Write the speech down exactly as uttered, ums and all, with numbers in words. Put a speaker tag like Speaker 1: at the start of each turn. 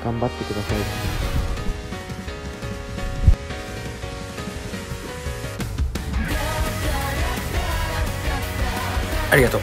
Speaker 1: 頑張ってください。
Speaker 2: ありがとう。